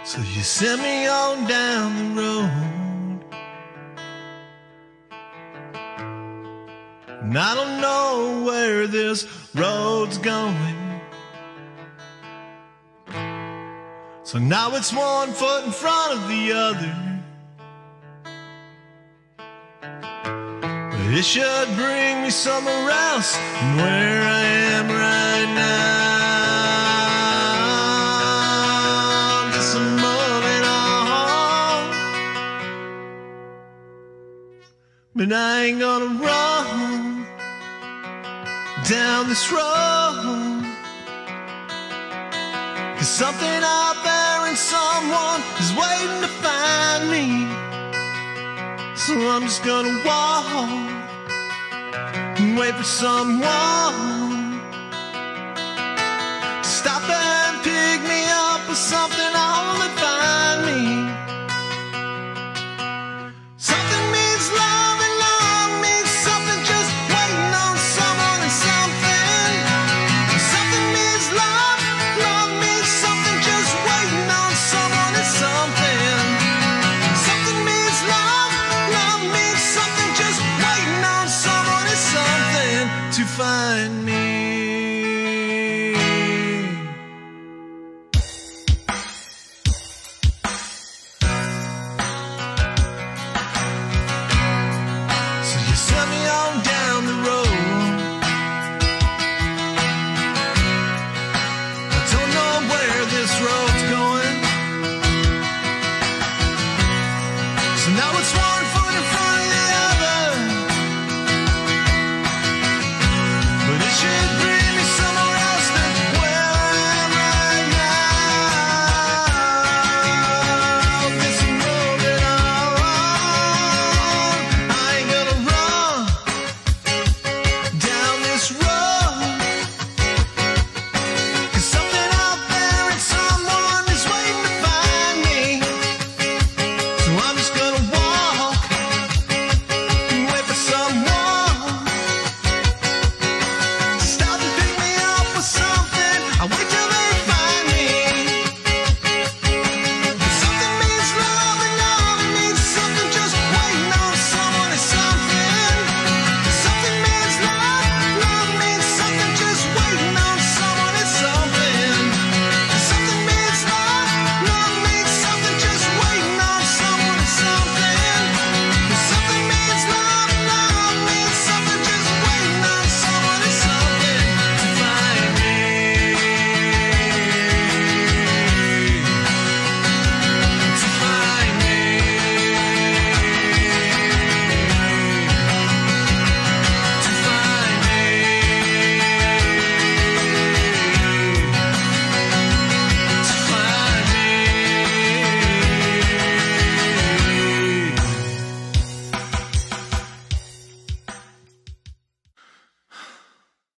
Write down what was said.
So you send me on down the road, and I don't know where this road's going. So now it's one foot in front of the other, but it should bring me somewhere else than where I am right now. I'm just moving on, but I ain't gonna run down this road, 'cause something out there and someone is waiting to find me. So I'm just gonna walk and wait for someone to stop and pick me up with something